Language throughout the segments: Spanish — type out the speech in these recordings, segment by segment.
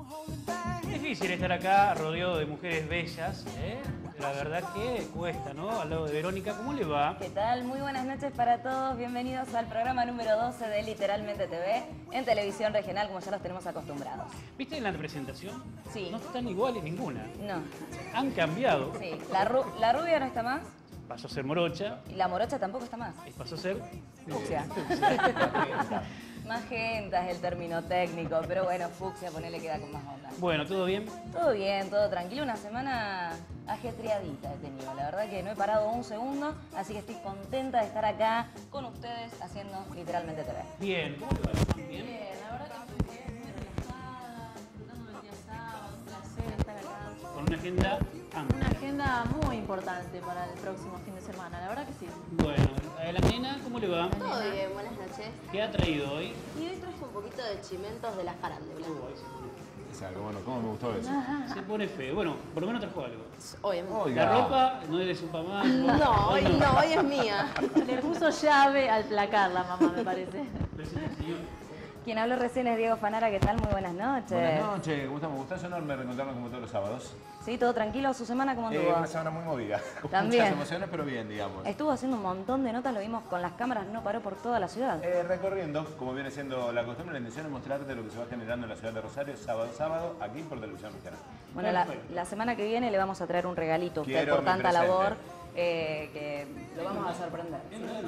Es difícil estar acá rodeado de mujeres bellas, ¿eh? La verdad que cuesta, ¿no? Al lado de Verónica, ¿cómo le va? ¿Qué tal? Muy buenas noches para todos. Bienvenidos al programa número 12 de Literalmente TV en televisión regional, como ya los tenemos acostumbrados. ¿Viste en la presentación? Sí. No están iguales ninguna. No. Han cambiado. Sí. La rubia no está más Pasó a ser morocha. y la morocha tampoco está más. Y pasó a ser... Fucsia. Magenta es el término técnico, pero bueno, fucsia, ponele, queda con más onda. Bueno, ¿todo bien? Todo bien, todo tranquilo. Una semana ajetreadita he tenido. La verdad que no he parado un segundo, así que estoy contenta de estar acá con ustedes haciendo Literalmente TV. Bien. ¿Cómo le va? ¿Bien? Bien, la verdad que estoy bien, muy relajada, disfrutando del día sábado, un placer estar acá. Con una agenda amplia. Una agenda muy importante para el próximo fin de semana, la verdad que sí. Bueno, a la nena, ¿cómo le va? Todo bien, buenas noches. ¿Qué ha traído hoy? Y hoy traje un poquito de chimentos de las farándulas. Es algo bueno, ¿cómo me gustó eso? Se pone feo. Bueno, por lo menos trajo algo. Obviamente. Oiga. La ropa no es de su mamá. No, hoy no, hoy es mía. Le puso llave al placar la mamá, me parece. Presenta, señor. Quien habló recién es Diego Fanara. ¿Qué tal? Muy buenas noches. Buenas noches, ¿cómo estamos? Gustazo enorme reencontrarnos como todos los sábados. Sí, todo tranquilo. ¿Su semana cómo anduvo? Una semana muy movida. Con También. muchas emociones, pero bien, digamos. Estuvo haciendo un montón de notas, lo vimos con las cámaras, no paró por toda la ciudad. Recorriendo, como viene siendo la costumbre, la intención es mostrarte lo que se va generando en la ciudad de Rosario sábado a sábado, aquí por Televisión Regional. Bueno, la semana que viene le vamos a traer un regalito a usted Quiero por mi tanta presente. labor que lo vamos a sorprender.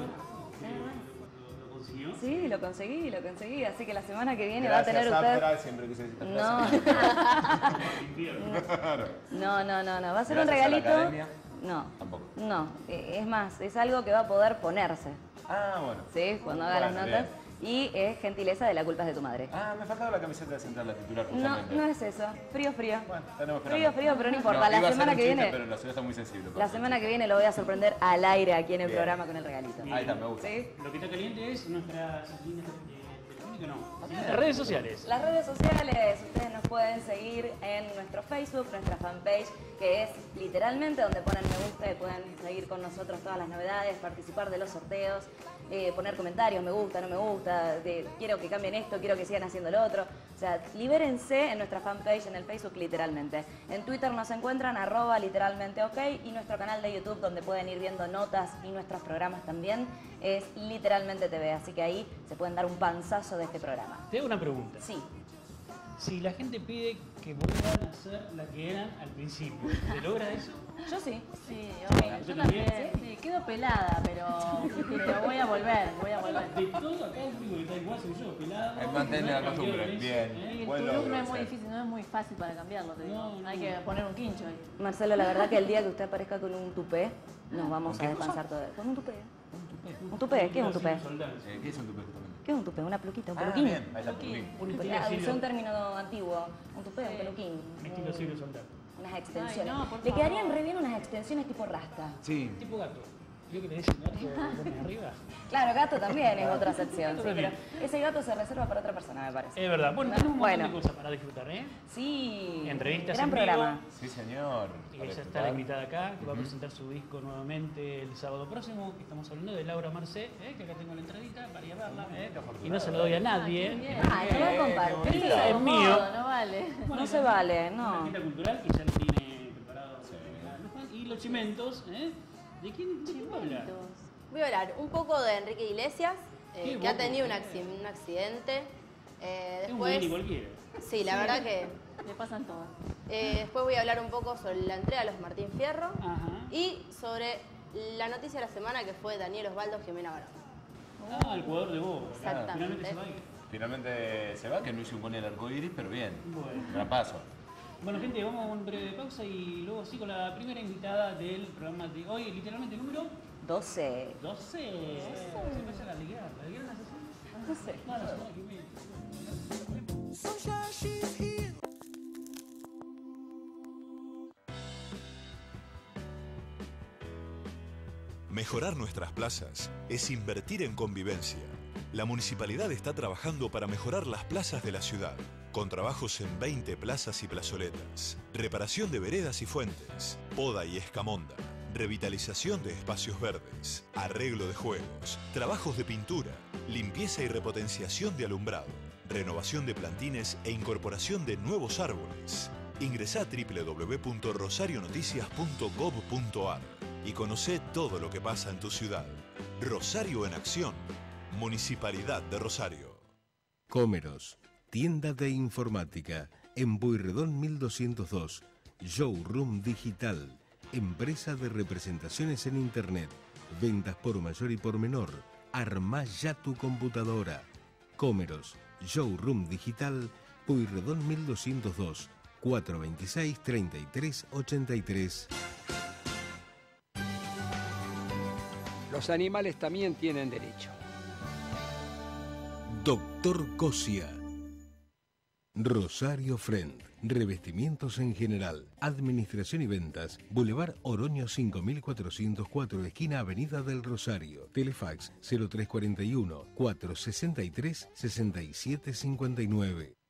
¿Lo consiguió? Sí, lo conseguí, así que la semana que viene Gracias, va a tener usted... Afra, siempre quise decir esta No, frase. Claro. no, va a ser un Gracias a la regalito... academia. No, Tampoco. no, es más, es algo que va a poder ponerse, Ah, bueno. ¿sí? Cuando haga las Bueno, notas. bien. Y es gentileza de La culpa es de tu madre. Ah, me faltaba la camiseta de central, la titular, No, justamente. no es eso, frío. Bueno, tenemos esperando. Frío, pero no importa, iba a la ser semana un que chiste, viene... pero la ciudad está muy sensible. La semana que viene lo voy a sorprender al aire aquí en el Bien. programa con el regalito. Ahí está, me gusta. ¿Sí? Lo que está caliente es nuestras líneas telefónicas, no. Las redes sociales. Las redes sociales, ustedes nos pueden seguir en nuestro Facebook, nuestra fanpage, que es literalmente donde ponen me gusta y pueden seguir con nosotros todas las novedades, participar de los sorteos, poner comentarios, me gusta, no me gusta, quiero que cambien esto, quiero que sigan haciendo lo otro. O sea, libérense en nuestra fanpage, en el Facebook literalmente. En Twitter nos encuentran @literalmenteok y nuestro canal de YouTube donde pueden ir viendo notas y nuestros programas también es Literalmente TV. Así que ahí se pueden dar un panzazo de este programa. Te hago una pregunta. Sí. Si la gente pide que vuelvan a ser la que eran al principio, ¿se logra eso? Yo sí. Sí, ¿Yo yo también? también. Sí, quedo pelada, pero voy a volver, De todo acá el único que está igual soy yo, pelado. Es mantener la no cambió costumbre, eso, bien. Y el Buen turismo logro, es muy sí. difícil, no es muy fácil para cambiarlo, te digo. No, Hay que poner un quincho ahí. Marcelo, la verdad que el día que usted aparezca con un tupé, nos vamos a descansar todo. Con un tupé. ¿Un tupé? ¿Qué es un tupé? ¿Qué es un tupé justamente? ¿Qué es un tupé? Una peluquita, un Ah, peluquín. bien, ahí está, peluquín. Un estilo Ah, usé un Silvio, término antiguo. Un tupé, un peluquín. estilo Silvio Soldado. Unas extensiones. Ay, no, por Le favor. quedarían re bien unas extensiones tipo rasta. Sí. Tipo gato. ¿Yo que le decís gato pone arriba? Claro, gato también es otra sección, Gato sí, pero también. ese gato se reserva para otra persona, me parece. Es verdad. Bueno, tenemos un montón Bueno. de cosas para disfrutar, ¿eh? Sí. Entrevistas Gran en vivo. programa. Sí, señor. Ella está la invitada acá, que va a presentar su disco nuevamente el sábado próximo, que estamos hablando de Laura Marcé, que acá tengo la entradita para llevarla, y no se lo doy a nadie. qué bien. Ah, te lo voy a compartir. bonito. Es mío. Modo, no vale. No se vale, Una no. agenda cultural que ya lo tiene preparado. Y los chimentos, ¿eh? ¿De quién va a hablar? Voy a hablar un poco de Enrique Iglesias, Qué que bueno. ha tenido un accidente. Es un Después, buen y cualquiera. sí, la verdad que... Le pasan todas. después voy a hablar un poco sobre la entrega a los Martín Fierro Ajá. y sobre la noticia de la semana que fue Daniel Osvaldo Jimena Barón. Ah, el jugador de Boca. Exactamente. Finalmente se va a ir. Finalmente se va, que no hizo un gol en el arco iris, pero bien. Bueno. Gran paso. Bueno, gente, vamos a una breve pausa y luego sí con la primera invitada del programa de hoy, literalmente número 12. 12. Se pasa la liga. ¿La liga la sesión? No sé. No, la semana que viene. Mejorar nuestras plazas es invertir en convivencia. La municipalidad está trabajando para mejorar las plazas de la ciudad, con trabajos en 20 plazas y plazoletas, reparación de veredas y fuentes, poda y escamonda, revitalización de espacios verdes, arreglo de juegos, trabajos de pintura, limpieza y repotenciación de alumbrado, renovación de plantines e incorporación de nuevos árboles. Ingresá a www.rosarionoticias.gov.ar y conocé todo lo que pasa en tu ciudad. Rosario en Acción. Municipalidad de Rosario. Comeros, tienda de informática, en Pueyrredón 1202, Showroom Digital, empresa de representaciones en Internet, ventas por mayor y por menor, armá ya tu computadora. Comeros, Showroom Digital, Pueyrredón 1202, 426-3383. Los animales también tienen derecho. Doctor Cosia. Rosario Friend. Revestimientos en general. Administración y ventas. Boulevard Oroño 5404, esquina Avenida del Rosario. Telefax 0341 463 6759.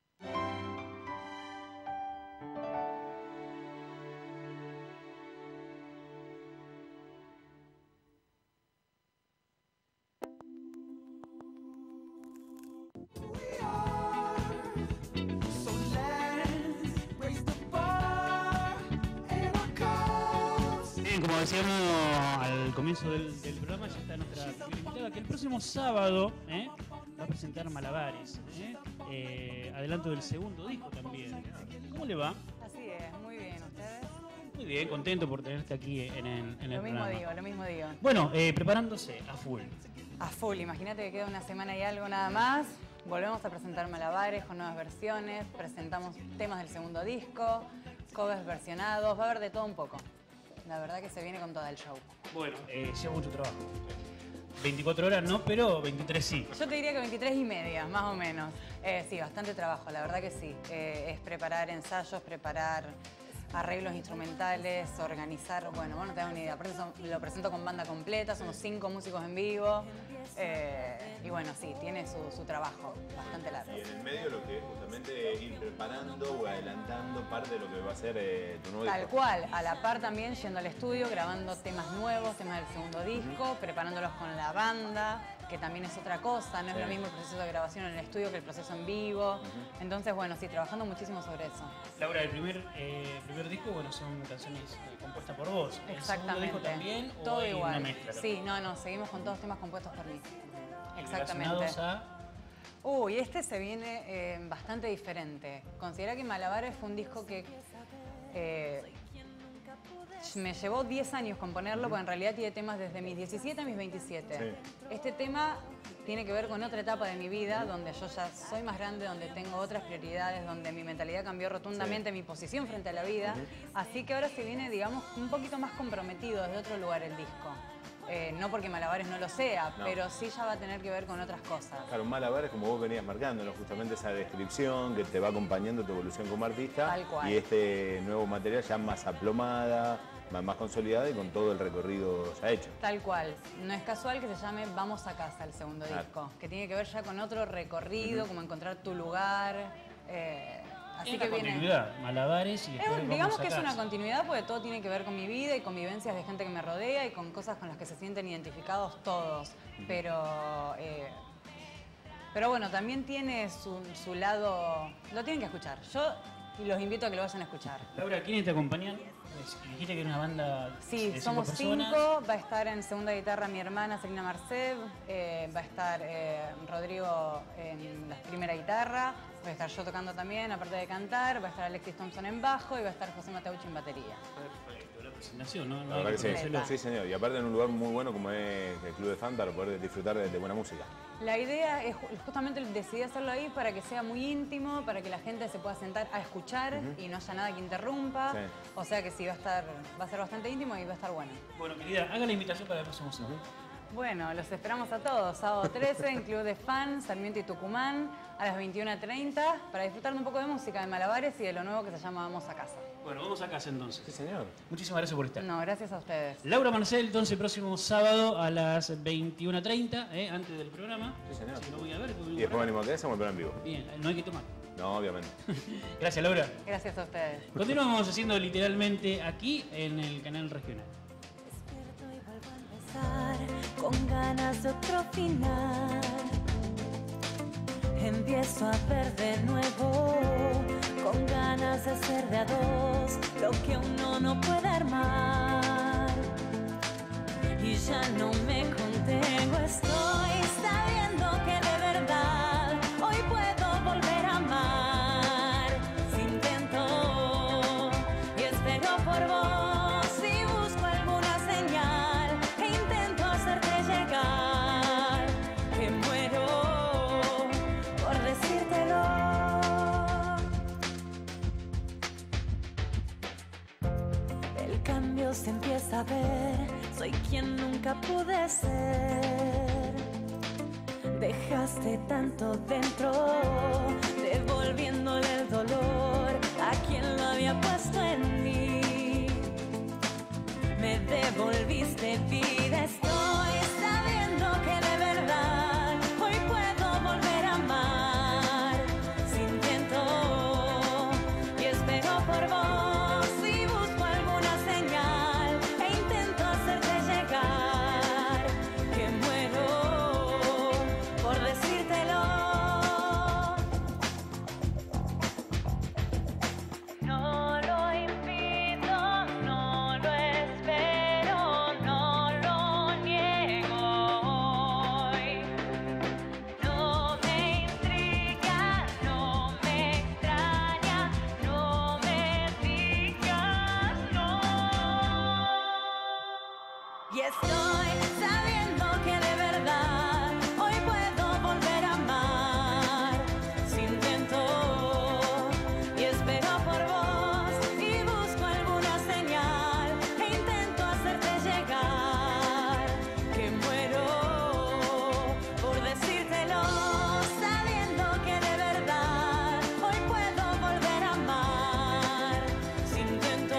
Como decíamos al comienzo del programa, ya está nuestra primera invitada, que el próximo sábado va a presentar Malabares. Adelanto del segundo disco también. ¿Cómo le va? Así es, muy bien. ¿Ustedes? Muy bien, contento por tenerte aquí en el programa. Lo mismo digo. Bueno, preparándose a full. A full, imagínate que queda una semana y algo nada más. Volvemos a presentar Malabares con nuevas versiones, presentamos temas del segundo disco, covers versionados, va a haber de todo un poco. La verdad que se viene con todo el show. Bueno, lleva mucho trabajo. 24 horas no, pero 23 sí. Yo te diría que 23 y media, más o menos. Sí, bastante trabajo, la verdad que sí. Es preparar ensayos, preparar arreglos instrumentales, organizar... Bueno, vos no te das una idea. Aparte lo presento con banda completa, somos 5 músicos en vivo. Y bueno, sí, tiene su trabajo bastante largo. Y en el medio lo que es justamente ir preparando o adelantando parte de lo que va a ser tu nuevo disco. Tal cual, a la par también yendo al estudio, grabando temas nuevos, temas del segundo disco, preparándolos con la banda, que también es otra cosa, no es lo mismo el proceso de grabación en el estudio que el proceso en vivo. Entonces, bueno, sí, trabajando muchísimo sobre eso. Laura, el primer disco, bueno, son canciones compuestas por vos. Exactamente. ¿El segundo disco también todo o hay igual. una mezcla? Sí, no, seguimos con todos temas compuestos por mí. Exactamente. ¿Relacionados a...? Uy, este se viene bastante diferente. Considera que Malabares fue un disco que me llevó 10 años componerlo, porque en realidad tiene temas desde mis 17 a mis 27. Sí. Este tema tiene que ver con otra etapa de mi vida, donde yo ya soy más grande, donde tengo otras prioridades, donde mi mentalidad cambió rotundamente, mi posición frente a la vida. Así que ahora se viene, digamos, un poquito más comprometido desde otro lugar el disco. No porque Malabares no lo sea, pero sí ya va a tener que ver con otras cosas. Claro, Malabares, como vos venías marcando, ¿no? Justamente esa descripción que te va acompañando tu evolución como artista. Tal cual. Y este nuevo material ya más aplomada, más consolidada y con todo el recorrido ya hecho. Tal cual. No es casual que se llame Vamos a Casa, el segundo disco, que tiene que ver ya con otro recorrido, como encontrar tu lugar. Así que viene. Continuidad, Malabares y después digamos que es una continuidad porque todo tiene que ver con mi vida y con vivencias de gente que me rodea y con cosas con las que se sienten identificados todos. Pero bueno, también tiene su lado. Lo tienen que escuchar. Yo los invito a que lo vayan a escuchar. Laura, ¿quiénes te acompañan? Dijiste que era una banda. Sí, de somos 5 personas. 5. Va a estar en segunda guitarra mi hermana Selina Marceb, va a estar Rodrigo en la primera guitarra, voy a estar yo tocando también, aparte de cantar, va a estar Alexis Thompson en bajo y va a estar José Mateucci en batería. Perfecto, la presentación, ¿no? La verdad que sí. Sí, señor. Y aparte en un lugar muy bueno como es el Club de Fan para poder disfrutar de buena música. La idea es justamente decidí hacerlo ahí para que sea muy íntimo, para que la gente se pueda sentar a escuchar y no haya nada que interrumpa. Sí. O sea que sí, va a ser bastante íntimo y va a estar bueno. Bueno, querida, haga la invitación para el próximo sábado. Bueno, los esperamos a todos. Sábado 13 en Club de Fan, Sarmiento y Tucumán, a las 21:30, para disfrutar de un poco de música de Malabares y de lo nuevo que se llama Vamos a Casa. Bueno, vamos a casa entonces. Sí, señor. Muchísimas gracias por estar. No, gracias a ustedes. Laura Marcel, entonces, próximo sábado a las 21:30, antes del programa. Sí, señor. Si lo voy a ver. Y después venimos a casa y vamos a en vivo. Bien, no hay que tomar. No, obviamente. Gracias, Laura. Gracias a ustedes. Continuamos haciendo literalmente aquí en el canal regional. Con ganas de otro final. empiezo a ver de nuevo, con ganas de ser de a dos, lo que uno no puede armar. Y ya no me contengo, estoy sabiendo que de verdad hoy puedo volver a amar. Si intento y espero por vos, si busco alguna señal e intento hacerte llegar, que muero por decírtelo. El cambio se empieza a ver, soy quien nunca pude ser. Dejaste tanto dentro, devolviéndole el dolor a quien lo había puesto en mí. Me devolviste vida, estoy sabiendo que de verdad hoy puedo volver a amar. Si intento y espero por vos, si busco alguna señal e intento hacerte llegar, que muero por decírtelo. No lo impido, no lo espero, no lo niego hoy. No me intriga, no me extraña, no me digas no. Y estoy sabiendo que de verdad hoy puedo volver a amar. Si intento y espero por vos, y busco alguna señal e intento hacerte llegar, que muero por decírtelo, sabiendo que de verdad hoy puedo volver a amar. Si intento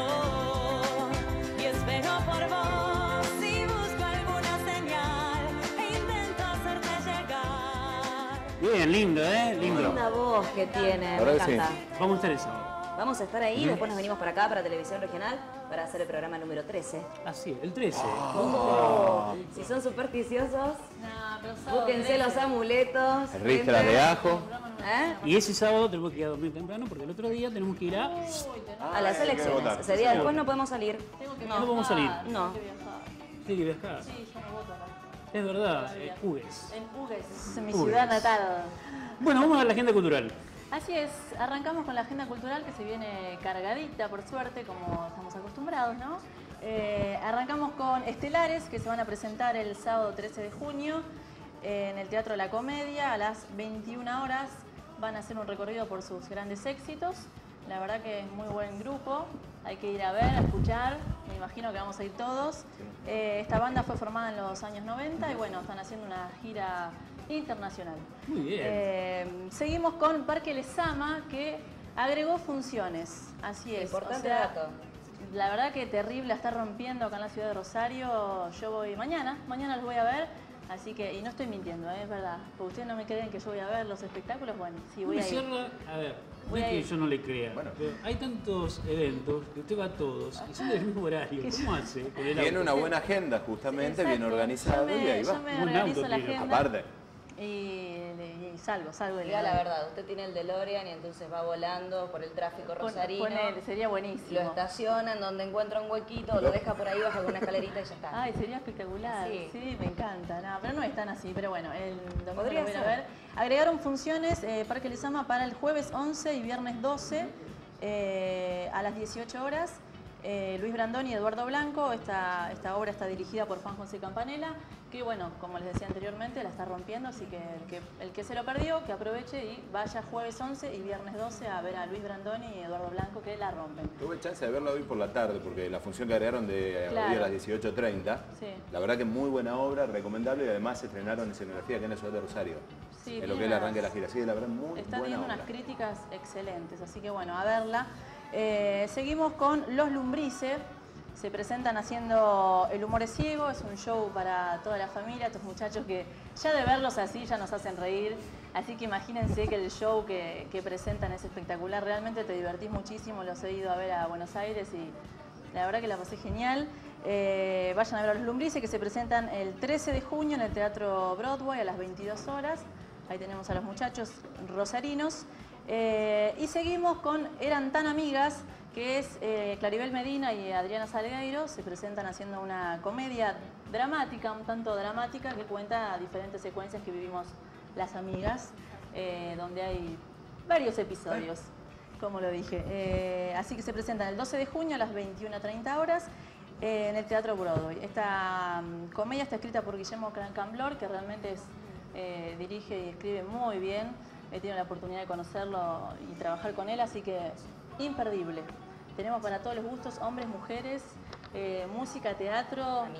y espero por vos, si busco alguna señal e intento hacerte llegar. Bien, lindo, lindo. Linda voz que tiene, Ahora me sí. encanta. Vamos a estar el sábado. Vamos a estar ahí, después nos venimos para acá, para Televisión Regional, para hacer el programa número 13. Así es, el 13. Si son supersticiosos, No, pero sábado búsquense 13. los amuletos. Ristras de ajo. ¿Eh? Y ese sábado tenemos que ir a dormir temprano porque el otro día tenemos que ir a... A las hay que elecciones. votar. Ese día después no podemos salir. Tengo que No podemos salir. No. Tengo que viajar. Tiene que viajar. Sí, yo no voto acá. Es verdad, Ugues. En Hugues, es mi Hugues. ciudad natal. Bueno, vamos a la agenda cultural. Así es, arrancamos con la agenda cultural que se viene cargadita, por suerte, como estamos acostumbrados, ¿no? Arrancamos con Estelares, que se van a presentar el sábado 13 de junio en el Teatro La Comedia a las 21 horas. Van a hacer un recorrido por sus grandes éxitos. La verdad que es muy buen grupo, hay que ir a ver, a escuchar, me imagino que vamos a ir todos. Esta banda fue formada en los años 90 y bueno, están haciendo una gira internacional. Muy bien. Seguimos con Parque Lezama, que agregó funciones, así es. Importante o sea, dato. La verdad que terrible, la está rompiendo acá en la ciudad de Rosario. Yo voy mañana los voy a ver. Así que, y no estoy mintiendo, es verdad. Porque ustedes no me creen que yo voy a ver los espectáculos, bueno, sí, voy a ir. Cierra, a ver, no Voy es a que ir. yo no le crea, Bueno. pero hay tantos eventos que usted va a todos y son del mismo horario. ¿Cómo hace? Con el Tiene auto? una buena agenda, justamente, bien Exacto. organizado y ahí Yo va. me Un organizo auto la tiene. agenda. Aparte. Y salgo del Diga la verdad, usted tiene el DeLorean y entonces va volando por el tráfico rosarino. Ponele, sería buenísimo. Lo estaciona en donde encuentra un huequito, lo deja por ahí, baja con una escalerita y ya está. Ay, sería espectacular. Sí. Sí, me encanta. No, pero no es tan así, pero bueno, el domingo Podría lo voy a ir a ser. ver. Agregaron funciones Parque Lezama para el jueves 11 y viernes 12 a las 18 horas. Luis Brandoni y Eduardo Blanco, esta obra está dirigida por Juan José Campanella, que bueno, como les decía anteriormente, la está rompiendo, así que el que se lo perdió, que aproveche y vaya jueves 11 y viernes 12 a ver a Luis Brandoni y Eduardo Blanco, que la rompen. Tuve chance de verla hoy por la tarde, porque la función que agregaron de Claro. hoy a las 18:30, Sí. la verdad que muy buena obra, recomendable, y además se estrenaron escenografía aquí en la ciudad de Rosario, Sí, en lo que tiene es el arranque de unas- la gira. Sí, la verdad, muy Está buena teniendo obra. unas críticas excelentes, así que bueno, a verla. Seguimos con Los Lumbrices. Se presentan haciendo El humor es ciego, es un show para toda la familia, estos muchachos que ya de verlos así ya nos hacen reír. Así que imagínense que el show que presentan es espectacular, realmente te divertís muchísimo, los he ido a ver a Buenos Aires y la verdad que la pasé genial. Vayan a ver a Los Lumbrices que se presentan el 13 de junio en el Teatro Broadway a las 22 horas. Ahí tenemos a los muchachos rosarinos. Y seguimos con Eran tan amigas, que es Claribel Medina y Adriana Salgueiro. Se presentan haciendo una comedia dramática, un tanto dramática, que cuenta diferentes secuencias que vivimos las amigas, donde hay varios episodios, como lo dije. Así que se presentan el 12 de junio a las 21:30 horas en el Teatro Broadway. Esta comedia está escrita por Guillermo Camblor, que realmente dirige y escribe muy bien. He tenido la oportunidad de conocerlo y trabajar con él, así que imperdible. Tenemos para todos los gustos, hombres, mujeres, música, teatro.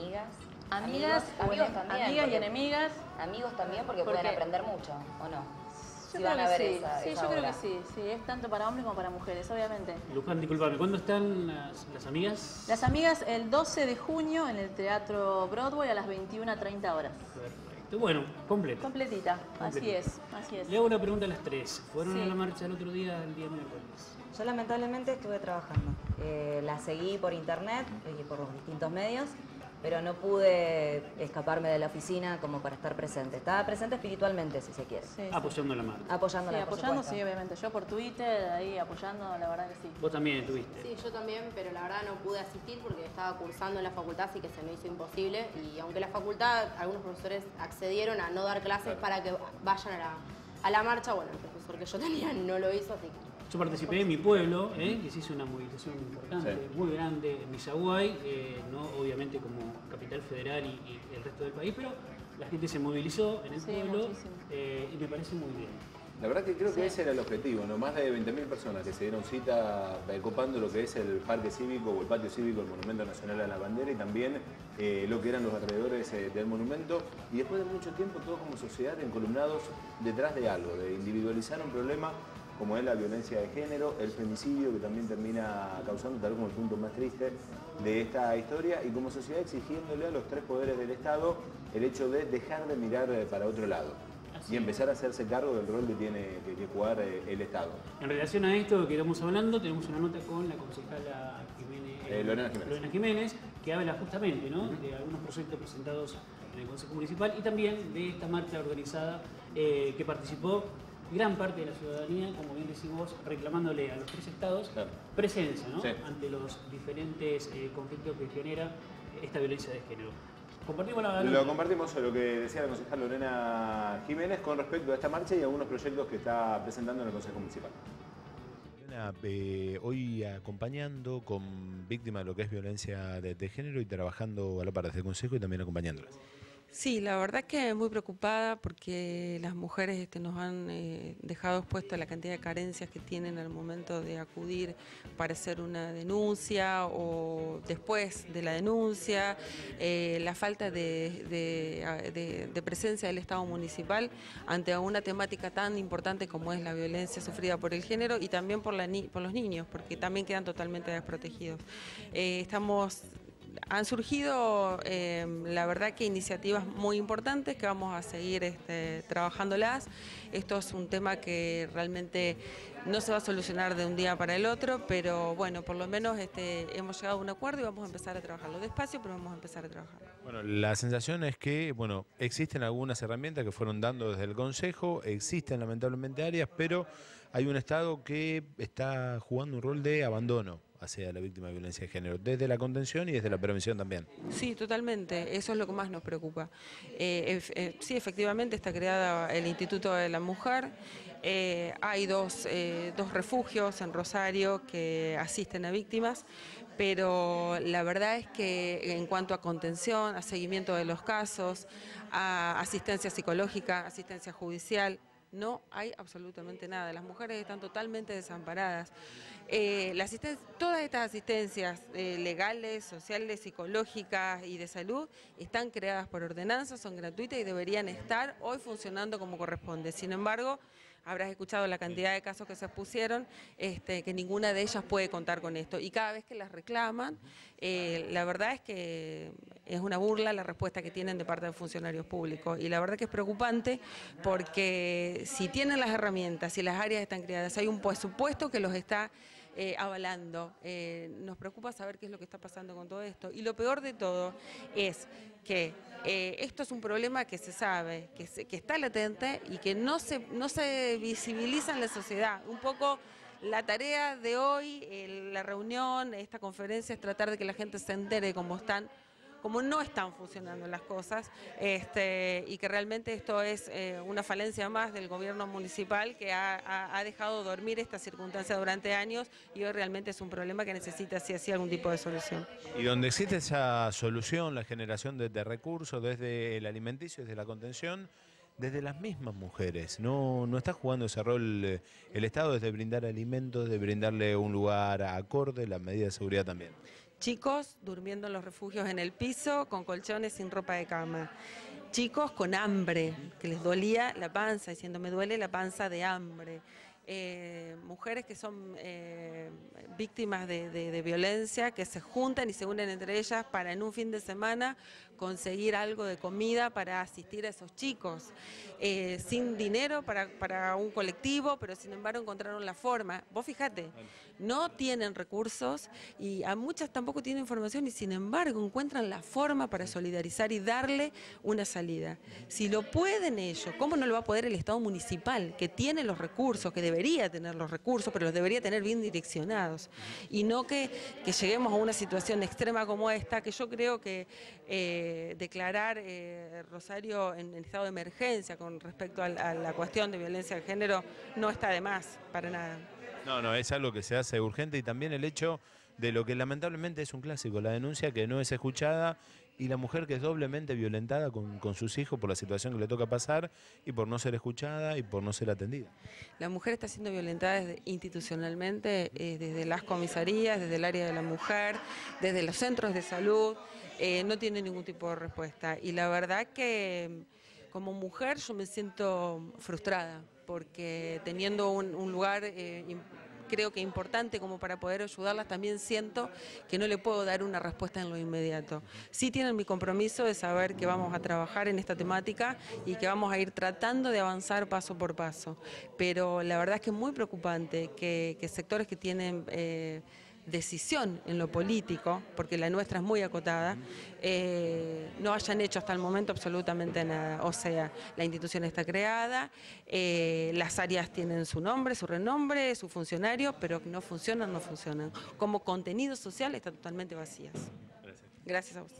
Amigos también. Amigas y enemigas. Amigos también porque pueden aprender mucho, ¿o no? Yo creo que sí. Yo creo que sí. Es tanto para hombres como para mujeres, obviamente. Luján, disculpame, ¿cuándo están las amigas? Las amigas el 12 de junio en el Teatro Broadway a las 21:30 horas. Perfecto. Bueno, completo. Completita, así es. Le hago una pregunta a las tres. ¿Fueron a la marcha el otro día, el día miércoles? Yo lamentablemente estuve trabajando. La seguí por internet y por los distintos medios, pero no pude escaparme de la oficina como para estar presente. Estaba presente espiritualmente, si se quiere. Sí, apoyando la marcha. Apoyando, sí, obviamente. Yo por Twitter, ahí apoyando, la verdad que sí. ¿Vos también estuviste? Sí, yo también, pero la verdad no pude asistir porque estaba cursando en la facultad, así que se me hizo imposible. Y aunque la facultad, algunos profesores accedieron a no dar clases para que vayan a la marcha, bueno, el profesor que yo tenía no lo hizo, así que... Yo participé en mi pueblo, que se hizo una movilización importante, muy grande en Misaguay, no obviamente como capital federal y el resto del país, pero la gente se movilizó en el pueblo y me parece muy bien. La verdad que creo que ese era el objetivo, ¿no? Más de 20.000 personas que se dieron cita copando lo que es el parque cívico o el patio cívico, el Monumento Nacional a la Bandera y también lo que eran los alrededores del monumento. Y después de mucho tiempo todos como sociedad encolumnados detrás de algo, de individualizar un problema como es la violencia de género, el femicidio que también termina causando tal como el punto más triste de esta historia y como sociedad exigiéndole a los tres poderes del Estado el hecho de dejar de mirar para otro lado y empezar a hacerse cargo del rol que tiene que jugar el Estado. En relación a esto que estamos hablando, tenemos una nota con la concejala Lorena Jiménez, que habla justamente, ¿no?, de algunos proyectos presentados en el Consejo Municipal y también de esta marcha organizada que participó gran parte de la ciudadanía, como bien decimos, reclamándole a los tres estados presencia, ¿no?, ante los diferentes conflictos que genera esta violencia de género. ¿Compartimos Lo compartimos lo que decía la concejal Lorena Jiménez con respecto a esta marcha y algunos proyectos que está presentando en el Consejo Municipal. Hoy acompañando con víctimas de lo que es violencia de género y trabajando a la par desde el Consejo y también acompañándolas. Sí, la verdad que muy preocupada porque las mujeres nos han dejado expuesta la cantidad de carencias que tienen al momento de acudir para hacer una denuncia o después de la denuncia, la falta de presencia del Estado municipal ante una temática tan importante como es la violencia sufrida por el género y también por los niños, porque también quedan totalmente desprotegidos. Han surgido, la verdad que iniciativas muy importantes que vamos a seguir trabajándolas. Esto es un tema que realmente no se va a solucionar de un día para el otro, pero bueno, por lo menos hemos llegado a un acuerdo y vamos a empezar a trabajarlo despacio, pero vamos a empezar a trabajarlo. Bueno, la sensación es que, bueno, existen algunas herramientas que fueron dando desde el Consejo, existen lamentablemente áreas, pero hay un Estado que está jugando un rol de abandono hacia la víctima de violencia de género, desde la contención y desde la prevención también. Sí, totalmente, eso es lo que más nos preocupa. Sí, efectivamente está creada el Instituto de la Mujer, hay dos refugios en Rosario que asisten a víctimas, pero la verdad es que en cuanto a contención, a seguimiento de los casos, a asistencia psicológica, asistencia judicial, no hay absolutamente nada. Las mujeres están totalmente desamparadas. Todas estas asistencias legales, sociales, psicológicas y de salud están creadas por ordenanza, son gratuitas y deberían estar hoy funcionando como corresponde. Sin embargo, habrás escuchado la cantidad de casos que se expusieron, que ninguna de ellas puede contar con esto. Y cada vez que las reclaman, la verdad es que es una burla la respuesta que tienen de parte de funcionarios públicos. Y la verdad que es preocupante porque si tienen las herramientas, si las áreas están creadas, hay un presupuesto que los está avalando. Nos preocupa saber qué es lo que está pasando con todo esto. Y lo peor de todo es que esto es un problema que se sabe, que está latente y que no se visibiliza en la sociedad. Un poco la tarea de hoy, la reunión, esta conferencia, es tratar de que la gente se entere cómo no están funcionando las cosas, y que realmente esto es una falencia más del gobierno municipal que ha dejado dormir esta circunstancia durante años, y hoy realmente es un problema que necesita sí algún tipo de solución. Y donde existe esa solución, la generación de recursos desde el alimenticio, desde la contención, desde las mismas mujeres, no está jugando ese rol el Estado, desde brindar alimentos, de brindarle un lugar acorde, la medida de seguridad también. Chicos durmiendo en los refugios en el piso, con colchones, sin ropa de cama. Chicos con hambre, que les dolía la panza, diciendo me duele la panza de hambre. Mujeres que son víctimas de violencia, que se juntan y se unen entre ellas para en un fin de semana conseguir algo de comida para asistir a esos chicos, sin dinero para un colectivo, pero sin embargo encontraron la forma. Vos fijate, no tienen recursos y a muchas tampoco tienen información y sin embargo encuentran la forma para solidarizar y darle una salida. Si lo pueden ellos, ¿cómo no lo va a poder el Estado municipal, que tiene los recursos, que debería tener los recursos, pero los debería tener bien direccionados? Y no que lleguemos a una situación extrema como esta, que yo creo que declarar Rosario en estado de emergencia con respecto a la cuestión de violencia de género no está de más, para nada. No, es algo que se hace urgente, y también el hecho de lo que lamentablemente es un clásico, la denuncia que no es escuchada y la mujer que es doblemente violentada con sus hijos por la situación que le toca pasar y por no ser escuchada y por no ser atendida. La mujer está siendo violentada institucionalmente, desde las comisarías, desde el área de la mujer, desde los centros de salud, no tiene ningún tipo de respuesta. Y la verdad que como mujer yo me siento frustrada, porque teniendo un lugar creo que importante como para poder ayudarlas, también siento que no le puedo dar una respuesta en lo inmediato. Sí tienen mi compromiso de saber que vamos a trabajar en esta temática y que vamos a ir tratando de avanzar paso por paso, pero la verdad es que es muy preocupante que sectores que tienen decisión en lo político, porque la nuestra es muy acotada, no hayan hecho hasta el momento absolutamente nada. O sea, la institución está creada, las áreas tienen su nombre, su renombre, su funcionario, pero no funcionan. Como contenido social están totalmente vacías. Gracias a vos.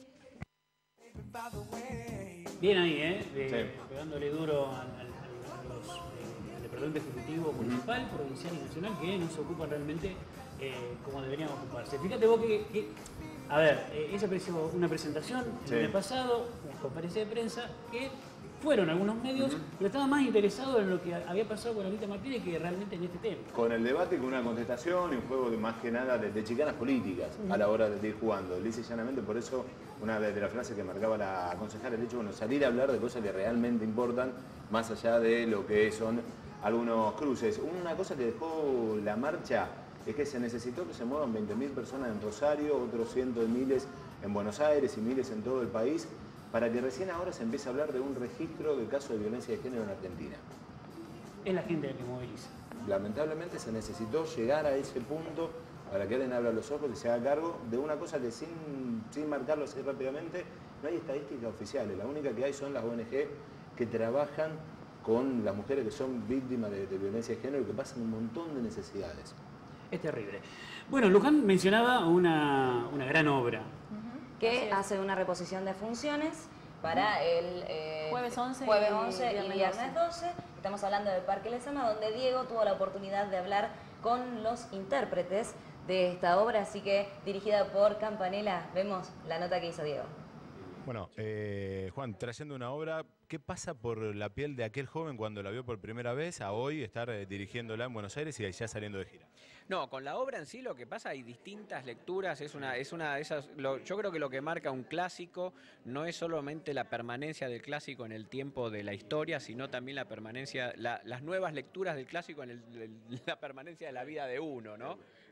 Bien ahí, pegándole duro a los departamentos ejecutivo municipal, provincial y nacional, que no se ocupan realmente como deberían ocuparse. Fíjate vos que a ver, ella apareció una presentación el mes pasado, una conferencia de prensa, que fueron algunos medios, pero estaba más interesado en lo que había pasado con Anita Martínez que realmente en este tema. Con el debate, con una contestación y un juego de más que nada de chicanas políticas a la hora de ir jugando. Lisa y llanamente, por eso una de las frases que marcaba la concejala, el hecho de salir a hablar de cosas que realmente importan, más allá de lo que son algunos cruces. Una cosa que dejó la marcha es que se necesitó que se muevan 20.000 personas en Rosario, otros cientos de miles en Buenos Aires y miles en todo el país, para que recién ahora se empiece a hablar de un registro de casos de violencia de género en Argentina. Es la gente la que moviliza. Lamentablemente se necesitó llegar a ese punto para que alguien abra los ojos y se haga cargo de una cosa que sin marcarlo así rápidamente, no hay estadísticas oficiales. La única que hay son las ONG que trabajan con las mujeres que son víctimas de violencia de género y que pasan un montón de necesidades. Es terrible. Bueno, Luján mencionaba una gran obra. Que hace una reposición de funciones para el jueves 11 y viernes 12. Estamos hablando del Parque Lezama, donde Diego tuvo la oportunidad de hablar con los intérpretes de esta obra, así que dirigida por Campanella. Vemos la nota que hizo Diego. Bueno, Juan, trayendo una obra, ¿qué pasa por la piel de aquel joven cuando la vio por primera vez a hoy estar dirigiéndola en Buenos Aires y ya saliendo de gira? No, con la obra en sí lo que pasa, hay distintas lecturas, es una de esas, yo creo que lo que marca un clásico no es solamente la permanencia del clásico en el tiempo de la historia, sino también la permanencia, las nuevas lecturas del clásico en la permanencia de la vida de uno, ¿no?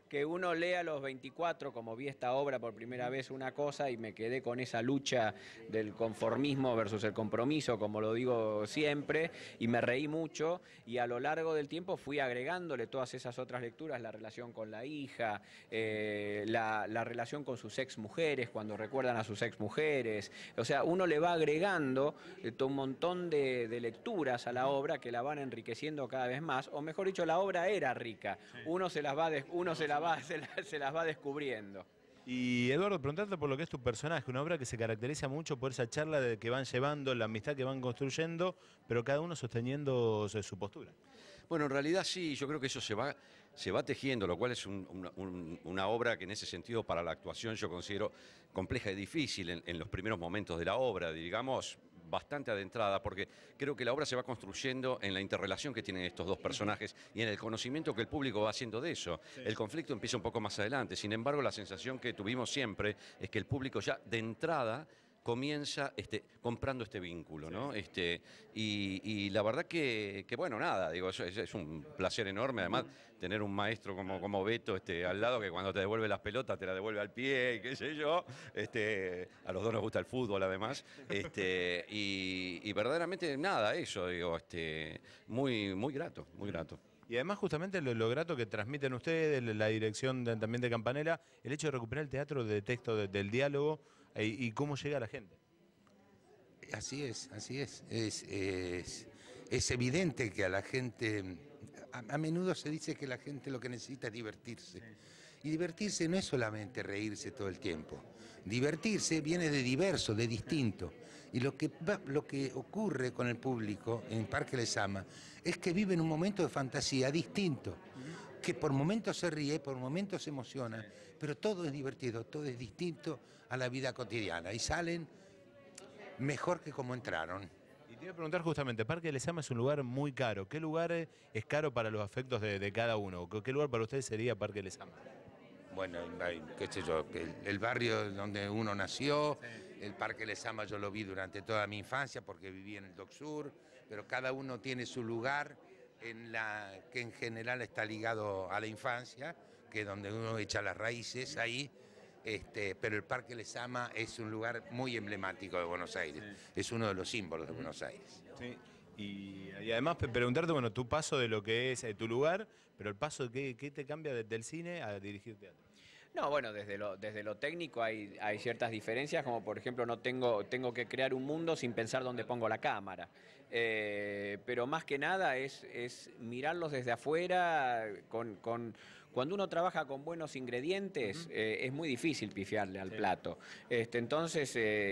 que uno lee a los 24, como vi esta obra por primera vez, una cosa y me quedé con esa lucha del conformismo versus el compromiso, como lo digo siempre, y me reí mucho, y a lo largo del tiempo fui agregándole todas esas otras lecturas, la relación con la hija, la relación con sus exmujeres, cuando recuerdan a sus exmujeres, o sea, uno le va agregando un montón de lecturas a la obra que la van enriqueciendo cada vez más, o mejor dicho, la obra era rica, uno se las va descubriendo. Y Eduardo, preguntarte por lo que es tu personaje, una obra que se caracteriza mucho por esa charla que van llevando, la amistad que van construyendo, pero cada uno sosteniendo su postura. Bueno, en realidad sí, yo creo que eso se va tejiendo, lo cual es una obra que en ese sentido para la actuación yo considero compleja y difícil en los primeros momentos de la obra, digamos, bastante adentrada, porque creo que la obra se va construyendo en la interrelación que tienen estos dos personajes y en el conocimiento que el público va haciendo de eso. Sí. El conflicto empieza un poco más adelante, sin embargo la sensación que tuvimos siempre es que el público ya de entrada comienza comprando este vínculo, ¿no? Y la verdad que bueno, nada, digo, es un placer enorme, además, tener un maestro como Beto al lado, que cuando te devuelve las pelotas te la devuelve al pie y qué sé yo, a los dos nos gusta el fútbol además, y verdaderamente nada, eso, digo, muy, muy grato, muy grato. Y además justamente lo grato que transmiten ustedes, la dirección también de Campanella, el hecho de recuperar el teatro de texto, del diálogo, y cómo llega a la gente. Así es, así es. Es evidente que a la gente, a menudo se dice que la gente lo que necesita es divertirse. Y divertirse no es solamente reírse todo el tiempo. Divertirse viene de diverso, de distinto. Y lo que ocurre con el público en Parque Lezama es que vive en un momento de fantasía distinto, que por momentos se ríe, por momentos se emociona, pero todo es divertido, todo es distinto a la vida cotidiana y salen mejor que como entraron. Y te iba a preguntar justamente, Parque Lezama es un lugar muy caro. ¿Qué lugar es caro para los afectos de cada uno? ¿Qué lugar para ustedes sería Parque Lezama? Bueno, qué sé yo, el barrio donde uno nació, el Parque Lezama yo lo vi durante toda mi infancia porque viví en el Dock Sur, pero cada uno tiene su lugar que en general está ligado a la infancia, que es donde uno echa las raíces ahí, pero el Parque Lezama es un lugar muy emblemático de Buenos Aires, es uno de los símbolos de Buenos Aires. Sí. Y además preguntarte, bueno, tu paso de lo que es tu lugar, pero el paso, ¿qué te cambia del cine a dirigir teatro? No, bueno, desde lo técnico hay ciertas diferencias, como por ejemplo tengo que crear un mundo sin pensar dónde pongo la cámara. Pero más que nada es mirarlos desde afuera, cuando uno trabaja con buenos ingredientes, es muy difícil pifiarle al plato. Entonces,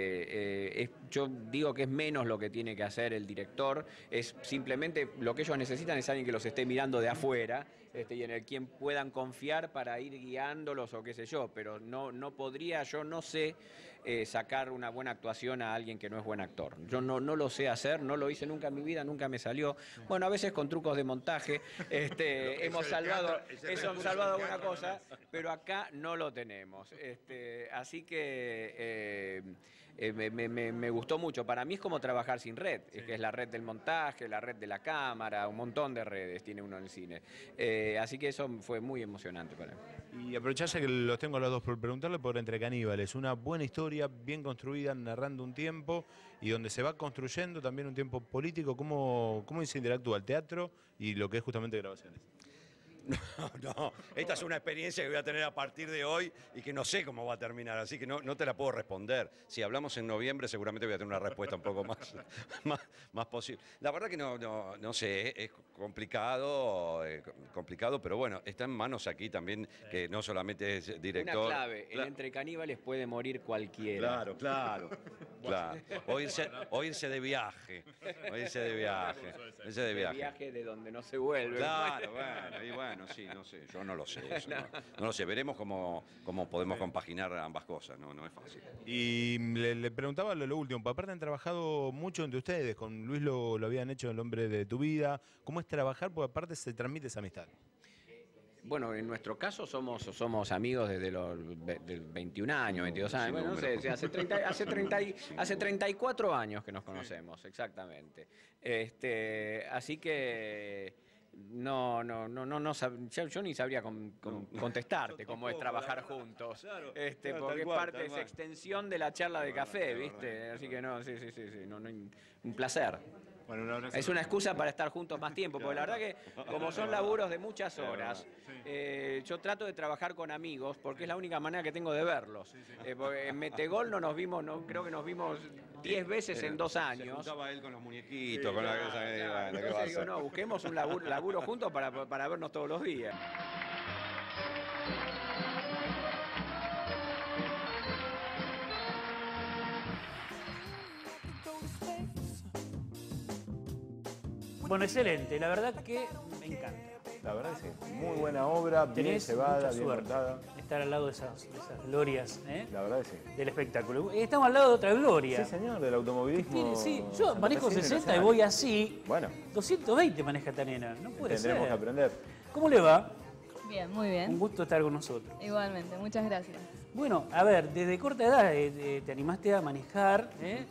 yo digo que es menos lo que tiene que hacer el director, es simplemente lo que ellos necesitan es alguien que los esté mirando de afuera, y en el quien puedan confiar para ir guiándolos o qué sé yo, pero no podría, yo no sé sacar una buena actuación a alguien que no es buen actor. Yo no lo sé hacer, no lo hice nunca en mi vida, nunca me salió. Bueno, a veces con trucos de montaje hemos salvado alguna cosa, pero acá no lo tenemos. Así que me gustó mucho. Para mí es como trabajar sin red, que es la red del montaje, la red de la cámara, un montón de redes tiene uno en el cine. Así que eso fue muy emocionante para mí. Y aprovecharse que los tengo a los dos por preguntarle por Entre Caníbales, una buena historia, bien construida, narrando un tiempo y donde se va construyendo también un tiempo político. ¿Cómo se interactúa el teatro y lo que es justamente grabaciones? No, esta es una experiencia que voy a tener a partir de hoy y que no sé cómo va a terminar, así que no te la puedo responder. Si hablamos en noviembre seguramente voy a tener una respuesta un poco más posible. La verdad que no sé, es complicado, pero bueno, está en manos aquí también, que no solamente es director. Una clave, en Entre Caníbales puede morir cualquiera. Claro. O irse de viaje. De viaje de donde no se vuelve. Claro, bueno, sí, no sé, yo no lo sé. Eso, no lo sé, veremos cómo podemos compaginar ambas cosas, no es fácil. Y le preguntaba lo último, aparte han trabajado mucho entre ustedes, con Luis lo habían hecho El hombre de tu vida, ¿cómo es trabajar? Porque aparte se transmite esa amistad. Bueno, en nuestro caso somos amigos desde los 21 años, 22 años, bueno, no sé, hace 34 años que nos conocemos, exactamente. Así que yo ni sabría contestarte cómo es trabajar juntos. Claro, Porque parte es extensión de la charla de café, ¿viste? Así que no, sí, un placer. Bueno, un abrazo. Es una excusa para estar juntos más tiempo, porque la verdad que como son laburos de muchas horas, yo trato de trabajar con amigos porque es la única manera que tengo de verlos. Porque en Metegol no nos vimos, creo que nos vimos 10 veces en 2 años. Se juntaba él con los muñequitos, con Entonces digo, no, busquemos un laburo juntos para vernos todos los días. Bueno, excelente. La verdad que me encanta. La verdad que sí. Muy buena obra, bien Tenés llevada, mucha bien suerte montada. estar al lado de esas glorias, La verdad que sí. del espectáculo. Estamos al lado de otra gloria. Sí, señor, del automovilismo. Sí, yo manejo 60 y nacional. voy así. Bueno, 220 maneja esta nena. No puede ser. tendremos que aprender. ¿Cómo le va? Bien, muy bien. Un gusto estar con nosotros. Igualmente, muchas gracias. Bueno, a ver, desde corta edad te animaste a manejar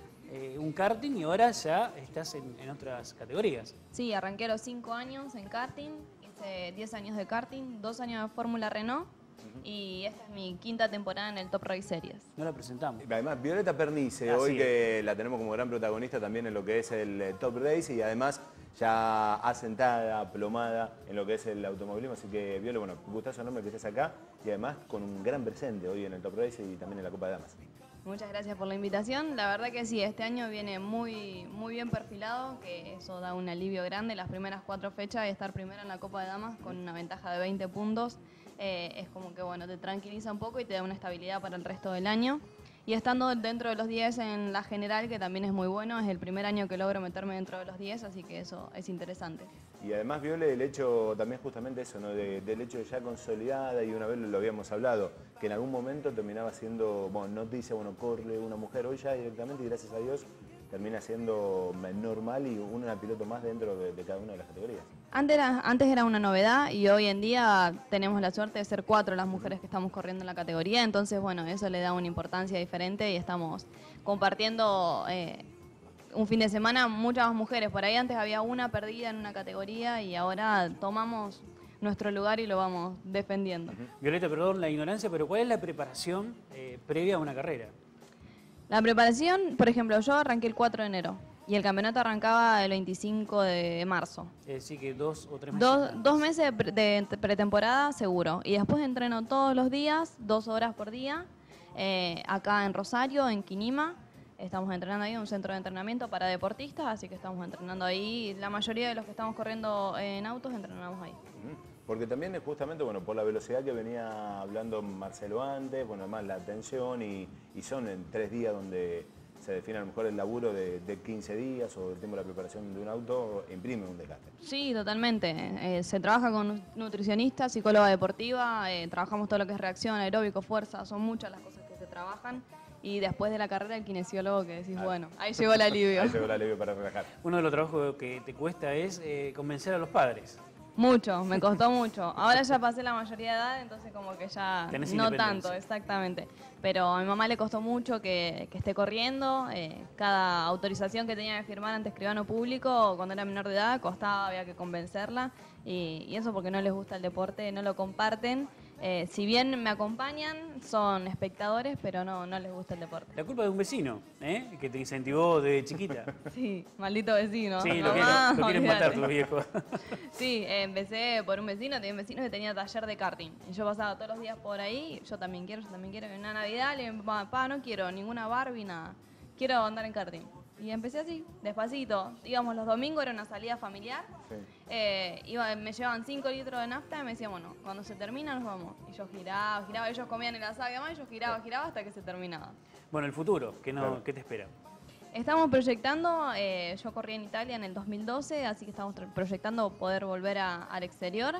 un karting y ahora ya estás en otras categorías. Sí, arranqué a los 5 años en karting, hice 10 años de karting, 2 años de Fórmula Renault y esta es mi 5ª temporada en el Top Race Series. No la presentamos. Además, Violeta Pernice, Así hoy es. que la tenemos como gran protagonista también en lo que es el Top Race y además ya asentada, plomada en lo que es el automovilismo. Así que, Viole, bueno, gustazo enorme que estés acá y además con un gran presente hoy en el Top Race y también en la Copa de Damas. Muchas gracias por la invitación. La verdad que sí, este año viene muy bien perfilado, que eso da un alivio grande. Las primeras 4 fechas y estar primero en la Copa de Damas con una ventaja de 20 puntos es como que bueno, te tranquiliza un poco y te da una estabilidad para el resto del año. Y estando dentro de los 10 en la general, que también es muy bueno, es el primer año que logro meterme dentro de los 10, así que eso es interesante. Y además, Viole, el hecho también justamente eso, ¿no? Del hecho de ya consolidada, y una vez lo habíamos hablado, que en algún momento terminaba siendo, bueno, noticia, bueno, corre una mujer, hoy ya directamente, y gracias a Dios, termina siendo normal y una piloto más dentro de cada una de las categorías. Antes era una novedad y hoy en día tenemos la suerte de ser 4 las mujeres que estamos corriendo en la categoría, entonces bueno, eso le da una importancia diferente y estamos compartiendo un fin de semana muchas más mujeres. Por ahí antes había una perdida en una categoría y ahora tomamos nuestro lugar y lo vamos defendiendo. Violeta, perdón la ignorancia, pero ¿cuál es la preparación previa a una carrera? La preparación, por ejemplo, yo arranqué el 4 de enero y el campeonato arrancaba el 25 de marzo. Es decir, que 2 o 3 meses. 2 meses de pretemporada seguro. Y después entreno todos los días, 2 horas por día, acá en Rosario, en Quinima. Estamos entrenando ahí en un centro de entrenamiento para deportistas, así que estamos entrenando ahí. La mayoría de los que estamos corriendo en autos entrenamos ahí. Porque también es justamente, bueno, por la velocidad que venía hablando Marcelo antes, bueno, además la atención y son en 3 días donde se define a lo mejor el laburo de 15 días o el tiempo de la preparación de un auto, imprime un desgaste. Sí, totalmente. Se trabaja con nutricionista, psicóloga deportiva, trabajamos todo lo que es reacción, aeróbico, fuerza, son muchas las cosas que se trabajan. Y después de la carrera el kinesiólogo que decís, bueno, ahí llegó el alivio. Ahí llegó el alivio para relajar. Uno de los trabajos que te cuesta es convencer a los padres. Mucho, me costó mucho. Ahora ya pasé la mayoría de edad, entonces como que ya Tenés no independencia. tanto, exactamente. Pero a mi mamá le costó mucho que esté corriendo. Cada autorización que tenía que firmar ante escribano público cuando era menor de edad costaba, había que convencerla. Y eso porque no les gusta el deporte, no lo comparten. Si bien me acompañan, son espectadores, pero no les gusta el deporte. La culpa de un vecino, que te incentivó de chiquita. Sí, maldito vecino. Sí, Mamá, lo quieren matar olvídate. los viejos. Sí, empecé por un vecino, tenía un vecino que tenía taller de karting. Y yo pasaba todos los días por ahí, yo también quiero. En una Navidad le digo, papá, no quiero ninguna Barbie, nada. Quiero andar en karting. Y empecé así, despacito. Íbamos los domingos, era una salida familiar. Sí. Me llevaban 5 litros de nafta y me decían, bueno, cuando se termina nos vamos. Y yo giraba, ellos comían el asado y demás, y yo giraba hasta que se terminaba. Bueno, el futuro, Claro. ¿qué te espera? Estamos proyectando, yo corrí en Italia en el 2012, así que estamos proyectando poder volver al exterior.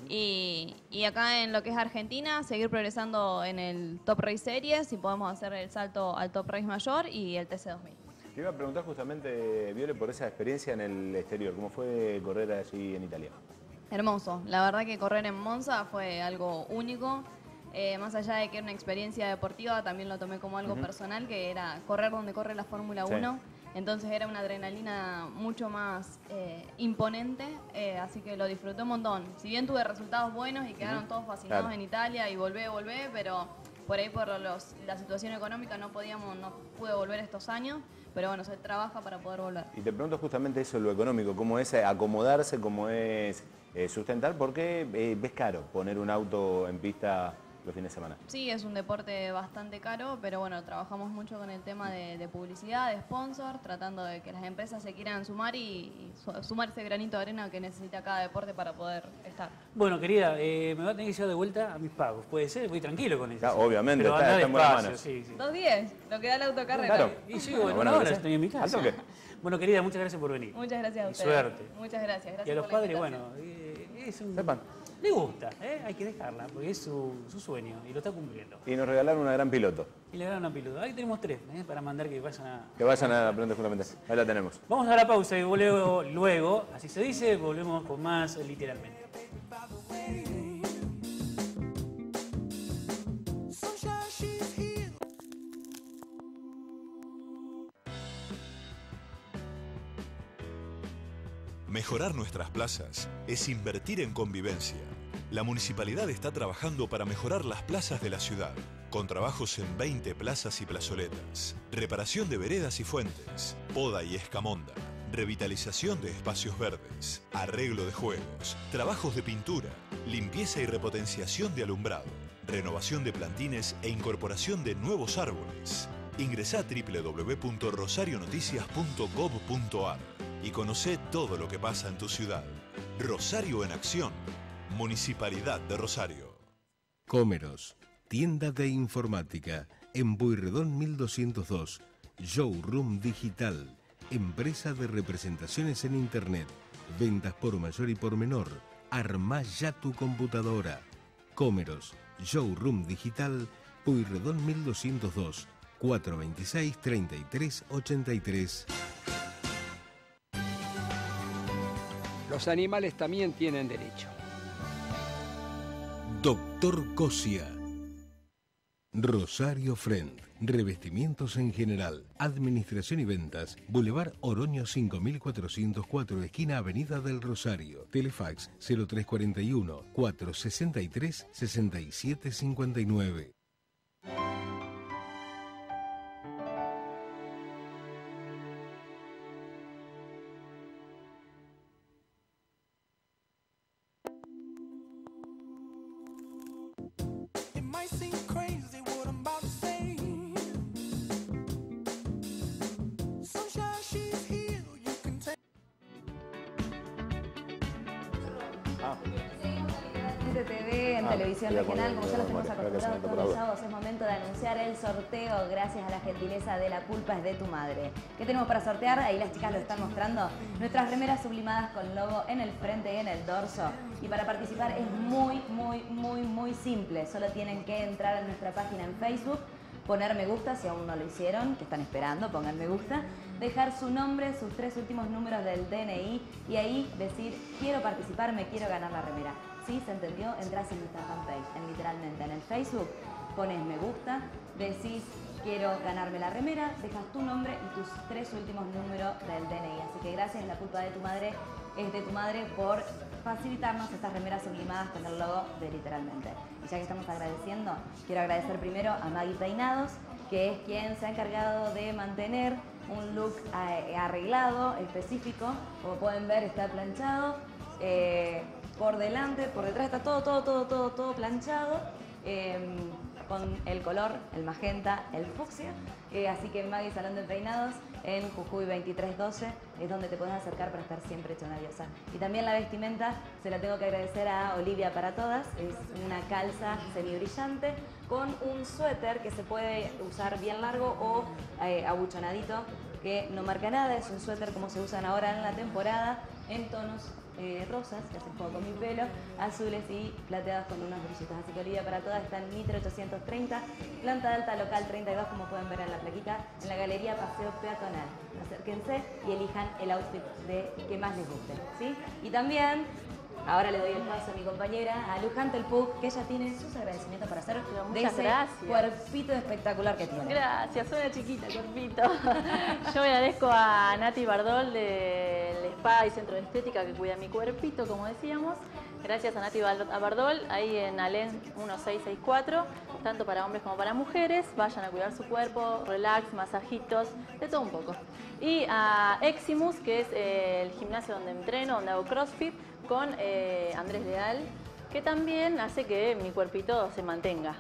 Y acá en lo que es Argentina, seguir progresando en el Top Race Series y podemos hacer el salto al Top Race Mayor y el TC2000. Te iba a preguntar justamente, Viole, por esa experiencia en el exterior. ¿Cómo fue correr allí en Italia? Hermoso, la verdad que correr en Monza fue algo único. Más allá de que era una experiencia deportiva, también lo tomé como algo personal, que era correr donde corre la Fórmula 1. Entonces era una adrenalina mucho más imponente, así que lo disfruté un montón. Si bien tuve resultados buenos y quedaron todos fascinados en Italia y volvé, pero por ahí por la situación económica no pude volver estos años, pero bueno, se trabaja para poder volver. Y te pregunto justamente eso, lo económico, cómo es acomodarse, cómo es sustentar, porque ves caro poner un auto en pista los fines de semana. Sí, es un deporte bastante caro, pero bueno, trabajamos mucho con el tema de publicidad, de sponsor, tratando de que las empresas se quieran sumar y sumar ese granito de arena que necesita cada deporte para poder estar. Bueno, querida, me va a tener que llevar de vuelta a mis pagos. ¿Puede ser? Voy tranquilo con eso. Obviamente, pero está en buenas manos. Sí. 2:10, lo que da la autocarrera. Claro. Y sí, bueno, ahora estoy en mi casa. ¿Al toque? Bueno, querida, muchas gracias por venir. Muchas gracias a Y ustedes. suerte. Muchas gracias. Y a los por la padres, invitación. bueno, es un... Le gusta, hay que dejarla, porque es su sueño y lo está cumpliendo. Y nos regalaron una gran piloto. Y le regalaron una piloto. Ahí tenemos 3, para mandar que vayan a... Que vayan a aprender justamente. Ahí la tenemos. Vamos a la pausa y luego, así se dice, volvemos con más literalmente. Mejorar nuestras plazas es invertir en convivencia. La municipalidad está trabajando para mejorar las plazas de la ciudad, con trabajos en 20 plazas y plazoletas, reparación de veredas y fuentes, poda y escamonda, revitalización de espacios verdes, arreglo de juegos, trabajos de pintura, limpieza y repotenciación de alumbrado, renovación de plantines e incorporación de nuevos árboles. Ingresá a www.rosarionoticias.gov.ar y conocé todo lo que pasa en tu ciudad. Rosario en acción. Municipalidad de Rosario. Comeros, tienda de informática, en Pueyrredón 1202, Showroom Digital, empresa de representaciones en Internet, ventas por mayor y por menor, armá ya tu computadora. Comeros, Showroom Digital, Pueyrredón 1202, 426-3383. Los animales también tienen derecho. Doctor Cosia. Rosario Friend. Revestimientos en general. Administración y ventas. Boulevard Oroño 5404, esquina Avenida del Rosario. Telefax 0341 463 6759. TV en televisión regional, como ya los tenemos acostumbrados todos los sábados, es momento de anunciar el sorteo gracias a la gentileza de La Culpa es de tu madre. ¿Qué tenemos para sortear? Ahí las chicas lo están mostrando. Nuestras remeras sublimadas con logo en el frente y en el dorso. Y para participar es muy simple. Solo tienen que entrar en nuestra página en Facebook, poner me gusta si aún no lo hicieron, que están esperando, pongan me gusta, dejar su nombre, sus 3 últimos números del DNI y ahí decir quiero participar, me quiero ganar la remera. ¿Sí? ¿Se entendió? Entrás en nuestra fanpage, literalmente en el Facebook, pones me gusta, decís quiero ganarme la remera, dejas tu nombre y tus 3 últimos números del DNI. Así que gracias, La Culpa de tu madre es de tu madre por facilitarnos estas remeras sublimadas con el logo de Literalmente. Y ya que estamos agradeciendo, quiero agradecer primero a Maggie Peinados, que es quien se ha encargado de mantener un look arreglado, específico. Como pueden ver, está planchado. Por delante, por detrás está todo planchado. Con el color, el magenta, el fucsia. Así que Maggie Salón de Peinados en Jujuy 2312 es donde te puedes acercar para estar siempre hecha una diosa. Y también la vestimenta se la tengo que agradecer a Olivia para Todas. Es una calza semibrillante con un suéter que se puede usar bien largo o abuchonadito, que no marca nada. Es un suéter como se usan ahora en la temporada, en tonos rosas, que hacen juego con mi pelo, azules y plateados con unos brillitos. Así que Olivia para Todas está en Mitre 830, planta alta, local 32, como pueden ver en la plaquita, en la galería Paseo Peatonal. Acérquense y elijan el outfit que más les guste, ¿sí? Y también Ahora le doy el paso a mi compañera, a Luján Telpug, que ella tiene sus agradecimientos para hacer de muchas ese gracias. cuerpito espectacular que tiene. Gracias, soy una chiquita, cuerpito. Yo agradezco a Nati Bardol del Spa y Centro de Estética que cuida mi cuerpito, como decíamos. Gracias a Nati Bardol, ahí en Alén 1664, tanto para hombres como para mujeres. Vayan a cuidar su cuerpo, relax, masajitos, de todo un poco. Y a Eximus, que es el gimnasio donde entreno, donde hago CrossFit, con Andrés Leal, que también hace que mi cuerpito se mantenga,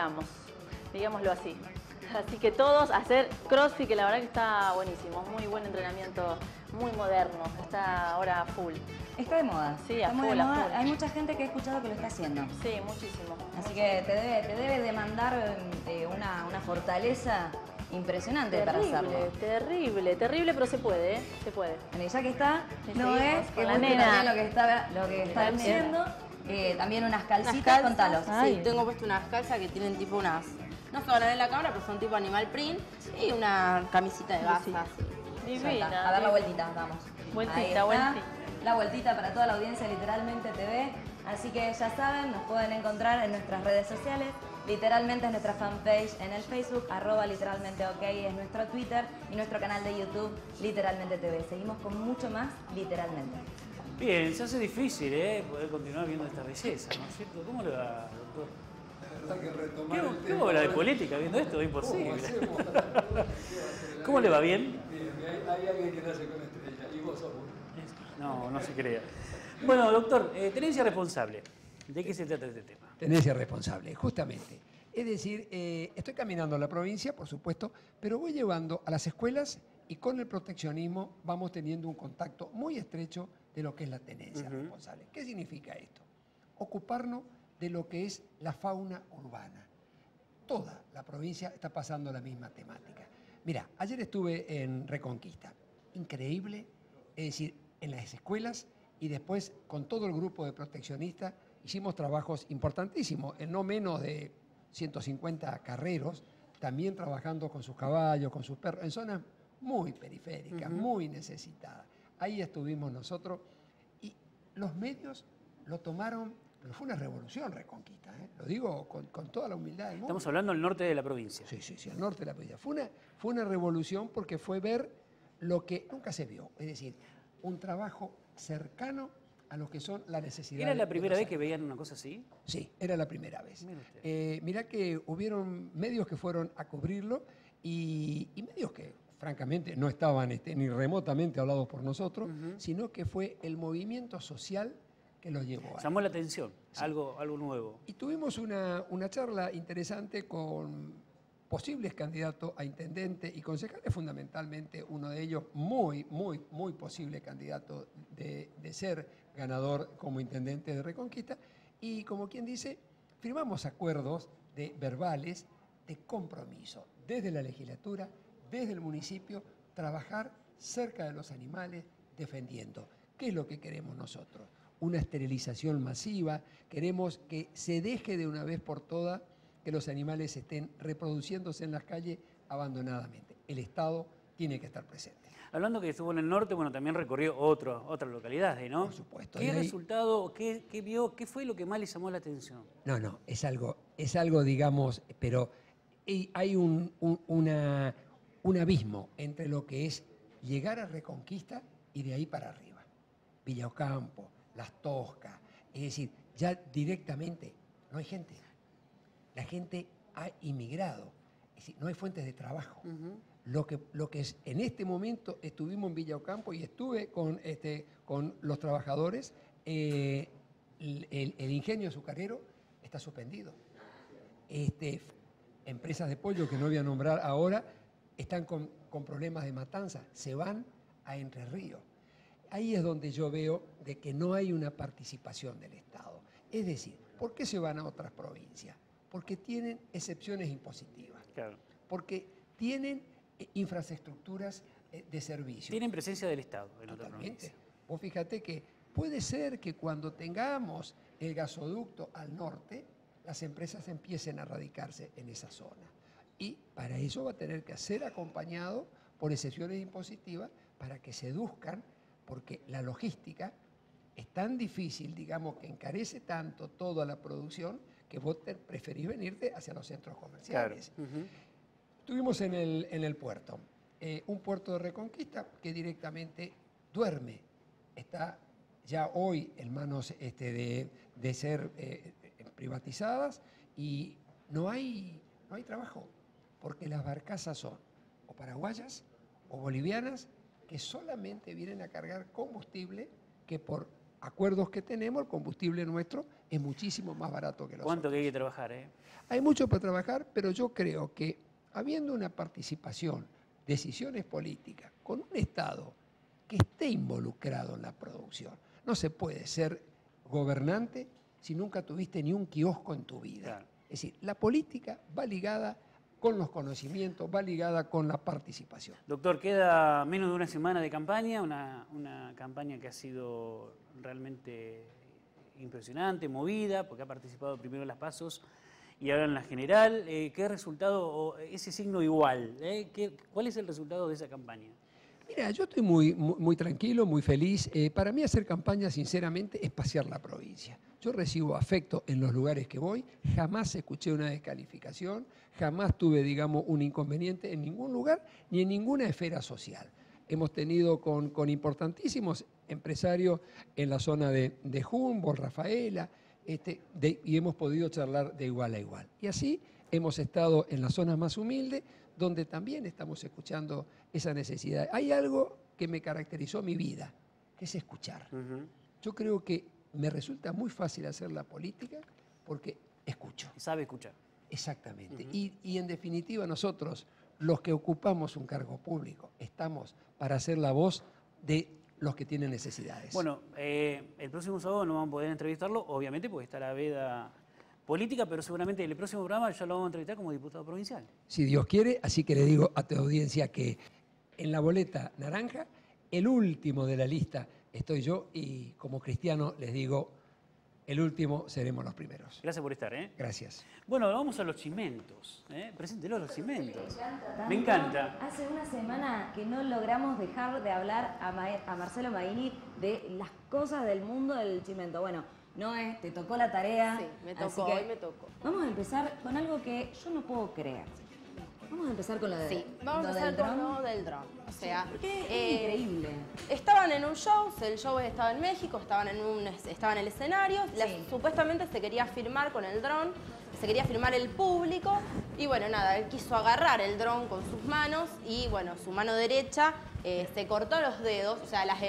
digámoslo así. Así que todos hacer CrossFit, que la verdad que está buenísimo, muy buen entrenamiento, muy moderno, está ahora full. Está de moda. Sí, está a muy de full, a moda. full. Hay mucha gente que he escuchado que lo está haciendo. Sí, muchísimo. Así que te debe demandar una fortaleza impresionante para hacerlo. Terrible, pero se puede, ¿eh? Se puede. Bueno, y ya que está, Sí, no seguimos es con que la muestre nena. también lo que está También. haciendo. También unas calcitas, Unas calzas. contalos. Sí, tengo puesto unas calzas que tienen tipo unas... No se van a ver en la cámara, pero son tipo animal print. Y una camisita de gasas. Divina. A dar la vueltita, vamos. Vueltita, Ahí está. vueltita. La vueltita para toda la audiencia Literalmente TV. Así que ya saben, nos pueden encontrar en nuestras redes sociales. Literalmente es nuestra fanpage en el Facebook, @literalmenteok es nuestro Twitter y nuestro canal de YouTube, Literalmente TV. Seguimos con mucho más Literalmente. Bien, se hace difícil poder continuar viendo esta belleza, ¿no es cierto? ¿Cómo le va, doctor? La verdad que retomar el ¿Qué tema- bola de política viendo esto? Es imposible. ¿Cómo hacemos? ¿Cómo le va? ¿Bien? Bien, hay alguien que nace con estrella y vos sos uno. No, no se crea. Bueno, doctor, tenencia responsable. ¿De qué se trata este tema? Tenencia responsable, justamente. Es decir, estoy caminando a la provincia, por supuesto, pero voy llevando a las escuelas y con el proteccionismo vamos teniendo un contacto muy estrecho de lo que es la tenencia responsable. ¿Qué significa esto? Ocuparnos de lo que es la fauna urbana. Toda la provincia está pasando la misma temática. Mira, ayer estuve en Reconquista. Increíble, es decir, en las escuelas y después con todo el grupo de proteccionistas hicimos trabajos importantísimos, en no menos de 150 carreros, también trabajando con sus caballos, con sus perros, en zonas muy periféricas, muy necesitadas. Ahí estuvimos nosotros y los medios lo tomaron, pero fue una revolución Reconquista, lo digo con toda la humildad del mundo. Estamos hablando del norte de la provincia. Sí, al norte de la provincia. Fue una revolución porque fue ver lo que nunca se vio, es decir, un trabajo cercano a lo que son las necesidades. ¿Era la de primera los vez que veían una cosa así? Sí, era la primera vez. Mire usted. Mirá que hubieron medios que fueron a cubrirlo y medios que francamente no estaban ni remotamente hablados por nosotros, sino que fue el movimiento social que los llevó a... Llamó la atención, algo nuevo. Y tuvimos una charla interesante con posibles candidatos a intendente y concejales, fundamentalmente uno de ellos muy posible candidato de ser ganador como intendente de Reconquista. Y como quien dice, firmamos acuerdos verbales de compromiso desde la legislatura, desde el municipio, trabajar cerca de los animales defendiendo. ¿Qué es lo que queremos nosotros? Una esterilización masiva, queremos que se deje de una vez por todas que los animales estén reproduciéndose en las calles abandonadamente. El Estado tiene que estar presente. Hablando que estuvo en el norte, bueno, también recorrió otras localidades, ¿no? Por supuesto. ¿Qué resultado, qué vio, qué fue lo que más le llamó la atención? No, es algo, digamos, pero hay un abismo entre lo que es llegar a Reconquista y de ahí para arriba. Villa Ocampo, Las Toscas, es decir, ya directamente no hay gente. La gente ha inmigrado, es decir, no hay fuentes de trabajo. Lo que es, en este momento estuvimos en Villa Ocampo y estuve con los trabajadores, el ingenio azucarero está suspendido. Empresas de pollo que no voy a nombrar ahora están con problemas de matanza, se van a Entre Ríos. Ahí es donde yo veo de que no hay una participación del Estado. Es decir, ¿por qué se van a otras provincias? Porque tienen excepciones impositivas, claro. Porque tienen infraestructuras de servicio. Tienen presencia del Estado en otra provincia. Vos fíjate que puede ser que cuando tengamos el gasoducto al norte, las empresas empiecen a radicarse en esa zona. Y para eso va a tener que ser acompañado por excepciones impositivas para que seduzcan, porque la logística es tan difícil, digamos, que encarece tanto toda la producción que vos preferís venirte hacia los centros comerciales. Claro. Estuvimos en el puerto, un puerto de Reconquista que directamente duerme, está ya hoy en manos de ser privatizadas y no hay trabajo, porque las barcazas son o paraguayas o bolivianas que solamente vienen a cargar combustible que por acuerdos que tenemos, el combustible nuestro es muchísimo más barato que los ¿Cuánto otros. que hay que trabajar, eh? Hay mucho para trabajar, pero yo creo que habiendo una participación, decisiones políticas, con un Estado que esté involucrado en la producción, no se puede ser gobernante si nunca tuviste ni un kiosco en tu vida. Claro. Es decir, la política va ligada con los conocimientos, va ligada con la participación. Doctor, queda menos de una semana de campaña, una campaña que ha sido realmente impresionante, movida, porque ha participado primero en las PASOs y ahora en la general. ¿Qué resultado, o ese signo igual? ¿Cuál es el resultado de esa campaña? Mira, yo estoy muy tranquilo, muy feliz. Para mí hacer campaña, sinceramente, es pasear la provincia. Yo recibo afecto en los lugares que voy, jamás escuché una descalificación, jamás tuve, digamos, un inconveniente en ningún lugar ni en ninguna esfera social. Hemos tenido con importantísimos empresarios en la zona de Humboldt, Rafaela, y hemos podido charlar de igual a igual. Y así hemos estado en las zonas más humildes, donde también estamos escuchando esa necesidad. Hay algo que me caracterizó mi vida, que es escuchar. Yo creo que me resulta muy fácil hacer la política porque escucho. Sabe escuchar. Exactamente. Y en definitiva nosotros, los que ocupamos un cargo público, estamos para ser la voz de los que tienen necesidades. Bueno, el próximo sábado no vamos a poder entrevistarlo, obviamente, porque está la veda política, pero seguramente en el próximo programa ya lo vamos a entrevistar como diputado provincial. Si Dios quiere, así que le digo a tu audiencia que en la boleta naranja, el último de la lista estoy yo y como cristiano les digo, el último seremos los primeros. Gracias por estar, ¿eh? Gracias. Bueno, vamos a los chimentos, ¿eh? Preséntelo a los chimentos. Me encanta. Hace una semana que no logramos dejar de hablar a Marcelo Maini de las cosas del mundo del chimento. Bueno, Noé, te tocó la tarea. Sí, me tocó, así que hoy me tocó. Vamos a empezar con algo que yo no puedo creer. Vamos a empezar con lo de Sí, vamos a empezar con lo del dron. O sea, es increíble. Estaban en un show, el show estaba en México, estaban en el escenario, supuestamente se quería filmar con el dron, se quería filmar el público y bueno, nada, él quiso agarrar el dron con sus manos y bueno, su mano derecha se cortó los dedos, o sea, las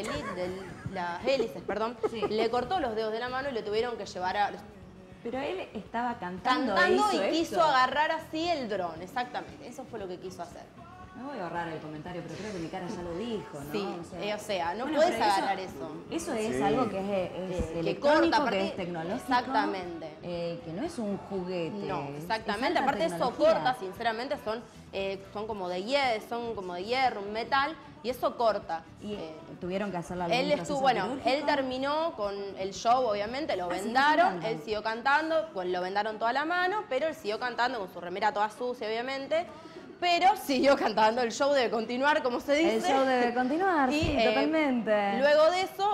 hélices, perdón, le cortó los dedos de la mano y le tuvieron que llevar a... Pero él estaba cantando y quiso agarrar así el dron, exactamente. Eso fue lo que quiso hacer. No voy a ahorrar el comentario, pero creo que mi cara ya lo dijo, ¿no? Sí, o sea, no bueno, puedes pero agarrar eso. Eso es algo que es que electrónico, corta, que es tecnológico. Exactamente. Que no es un juguete. No, exactamente. Es alta Aparte eso tecnología. corta, sinceramente, son como de hierro, un metal, y eso corta. Y tuvieron que hacerlo algún Él estuvo, proceso bueno, quirúrgico. él terminó con el show, obviamente, lo vendaron, él siguió cantando, lo vendaron toda la mano, pero él siguió cantando con su remera toda sucia, obviamente. Pero siguió cantando, el show debe continuar, como se dice. El show debe continuar, sí, totalmente. Luego de eso,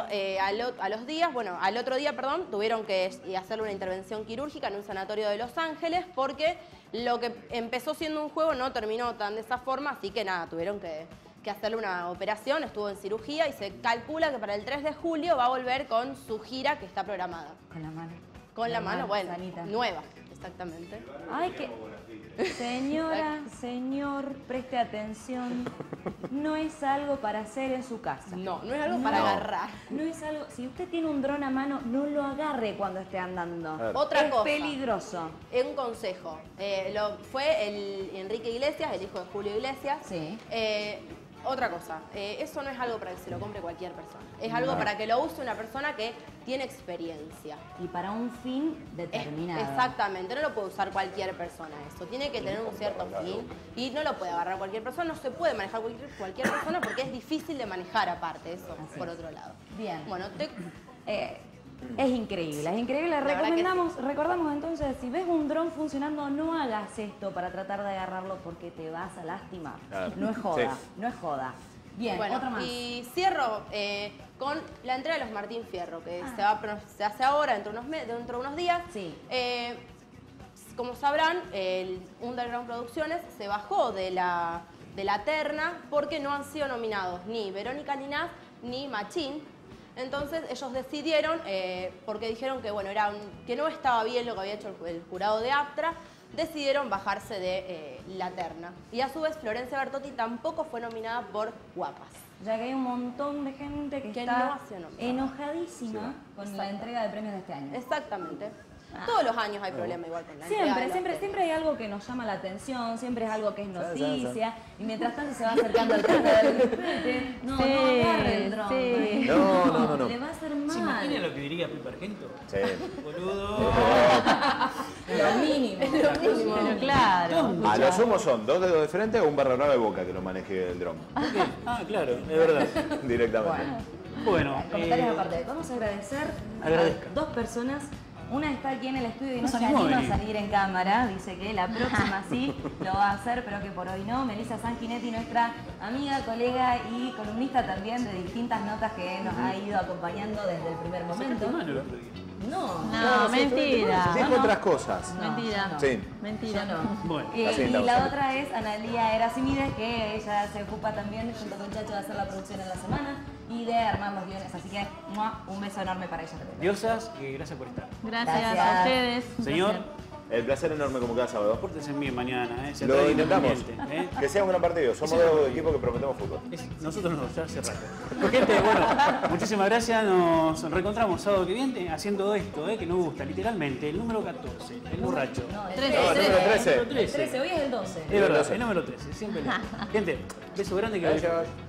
al otro día, tuvieron que hacerle una intervención quirúrgica en un sanatorio de Los Ángeles porque lo que empezó siendo un juego no terminó tan de esa forma, así que nada, tuvieron que hacerle una operación, estuvo en cirugía y se calcula que para el 3 de julio va a volver con su gira que está programada. Con la mano. Con la mano, bueno, sanita. nueva, exactamente. Ay, que... Señora, señor, preste atención. No es algo para hacer en su casa. No, no es algo para agarrar. No es algo... Si usted tiene un dron a mano, no lo agarre cuando esté andando. Otra cosa. Es peligroso. Un consejo. Fue el Enrique Iglesias, el hijo de Julio Iglesias. Sí. Otra cosa, eso no es algo para que se lo compre cualquier persona. Es algo para que lo use una persona que tiene experiencia. Y para un fin determinado. Exactamente, no lo puede usar cualquier persona eso. Tiene que tener un cierto fin y no lo puede agarrar cualquier persona. No se puede manejar cualquier persona porque es difícil de manejar aparte, eso por otro lado. Bien. Bueno, es increíble, es increíble. Recordamos entonces, si ves un dron funcionando, no hagas esto para tratar de agarrarlo porque te vas a lastimar. Claro. No es joda, Sí. no es joda. Bien, Bueno, otra más. y cierro con la entrega de los Martín Fierro, que se hace ahora, dentro de unos días. Sí. Como sabrán, el Underground Producciones se bajó de la terna porque no han sido nominados ni Verónica Linás ni Machín. Entonces ellos decidieron, porque dijeron que, bueno, que no estaba bien lo que había hecho el jurado de APTRA, decidieron bajarse de la terna. Y a su vez Florencia Bertotti tampoco fue nominada por Guapas. Ya que hay un montón de gente que Que está no ha sido nominada. enojadísima con la entrega de premios de este año. Exactamente. Todos los años hay problema igual con la entrega de los premios. Siempre hay algo que nos llama la atención, siempre es algo que es noticia, y mientras tanto se va acercando al tema del no agarre el dron. Sí. No. Le va a hacer mal. ¿Se imagina lo que diría Pipe Argento? Sí. Boludo. Lo mínimo. Pero claro. A lo sumo son 2 dedos de frente o un barra brava de boca que lo maneje el dron. Ah, claro, es verdad. Directamente. Bueno, Comentarios aparte. Vamos a agradecer Agradezca. a 2 personas. Una está aquí en el estudio y no No se se animó a anima a venir. salir en cámara. Dice que la próxima sí lo va a hacer, pero que por hoy no. Melissa Sanguinetti, nuestra amiga, colega y columnista también de distintas notas que nos ha ido acompañando desde el primer momento. No, mentira. Dijo otras cosas. Mentira. Sí. Mentira. Yo no. Bueno. Y Así la estamos. otra es Analía Erasimides, que ella se ocupa también junto con Chacho de hacer la producción en la semana y de armar los guiones. Así que un beso enorme para ella también. Diosas, gracias por estar. Gracias a ustedes. Señor, El placer enorme como cada sábado. pórtense bien mañana. Se Lo atrae intentamos. Independiente, Que sea un gran partido. Somos Sí. dos equipos que prometemos fútbol. Nosotros no, ya hace rato. Gente, bueno, muchísimas gracias. Nos reencontramos sábado que viene haciendo esto, que nos gusta, literalmente. El número 14, el borracho. No, el 13. No, el número 13. El número 13. El 13, hoy es el 12. Es verdad, el número 13, siempre. Gente, beso grande que